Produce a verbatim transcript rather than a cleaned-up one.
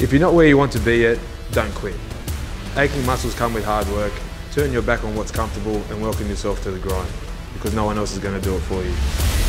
If you're not where you want to be yet, don't quit. Aching muscles come with hard work. Turn your back on what's comfortable and welcome yourself to the grind, because no one else is going to do it for you.